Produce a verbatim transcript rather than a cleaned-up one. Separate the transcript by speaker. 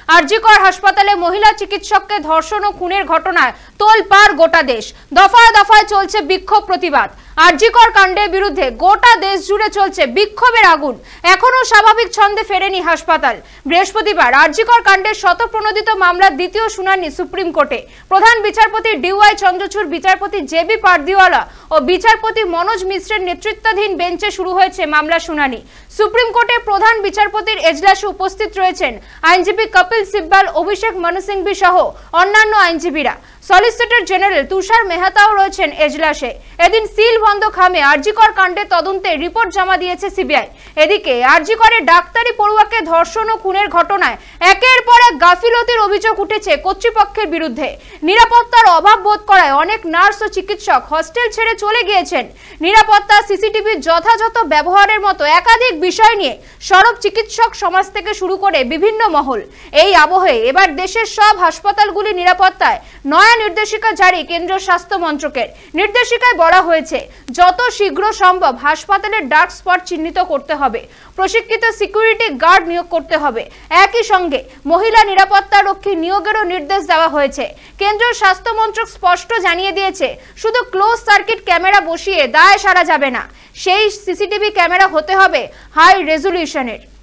Speaker 1: আরজিকর হাসপাতালে মহিলা চিকিৎসককে ধর্ষণ ও খুনের ঘটনায় তোলপাড় গোটা দেশ। দফায় দফায় চলছে বিক্ষোভ প্রতিবাদ। আরজিকর কাণ্ডের বিরুদ্ধে গোটা দেশ জুড়ে চলছে বিক্ষোভের আগুন। এখনো স্বাভাবিক ছন্দে ফেরেনি হাসপাতাল। বৃহস্পতিবার আরজিকর কাণ্ডের শতপ্রণোদিত মামলার দ্বিতীয় শুনানি সুপ্রিম কোর্টে। প্রধান বিচারপতি ডিওয়াই চন্দ্রচূড়, বিচারপতি জেবি পারদিওয়ালা ও বিচারপতি মনোজ মিশ্রের নেতৃত্বাধীন বেঞ্চে শুরু হয়েছে মামলার শুনানি। সুপ্রিম কোর্টে প্রধান বিচারপতির এজলাসে উপস্থিত রয়েছেন আইনজীবী কপিল সিব্বাল, অভিষেক মনু সিংভি সহ অন্যান্য আইনজীবীরা। সলিসিটর জেনারেল তুষার মেহতাও রয়েছেন এজলাসে। এদিন সিল বন্ধ খামে আরজিকর কাণ্ডে তদন্তে রিপোর্ট জমা দিয়েছে সিবিআই। এদিকে আরজিকরে ডাক্তারি পড়ুয়াকে ধর্ষণ ও খুনের ঘটনায় একের পর এক গাফিলতির অভিযোগ উঠেছে কর্তৃপক্ষের বিরুদ্ধে। নিরাপত্তার অভাব বোধ করায় অনেক নার্স ও চিকিৎসক হস্টেল ছেড়ে চলে গিয়েছেন। নিরাপত্তা, সিসিটিভির যথাযথ ব্যবহারের মতো একাধিক বিষয় নিয়ে সরব চিকিৎসক সমাজ থেকে শুরু করে বিভিন্ন মহল। এই আবহে এবার দেশের সব হাসপাতালগুলি নিরাপত্তায় নয়া নির্দেশিকা জারি কেন্দ্রীয় স্বাস্থ্য মন্ত্রকের। নির্দেশিকায় বলা হয়েছে, যত শীঘ্র সম্ভব হাসপাতালের ডার্ক স্পট চিহ্নিত করতে হবে, প্রশিক্ষিত সিকিউরিটি গার্ড নিয়োগ করতে হবে। একই সঙ্গে মহিলা নিরাপত্তা রক্ষী নিয়োগেরও নির্দেশ দেওয়া হয়েছে। কেন্দ্রীয় স্বাস্থ্য মন্ত্রক স্পষ্ট জানিয়ে দিয়েছে, শুধু ক্লোজ সার্কিট ক্যামেরা বসিয়ে দায় সারা যাবে না, সেই সিসিটিভি ক্যামেরা হতে হবে হাই রেজলিউশনের।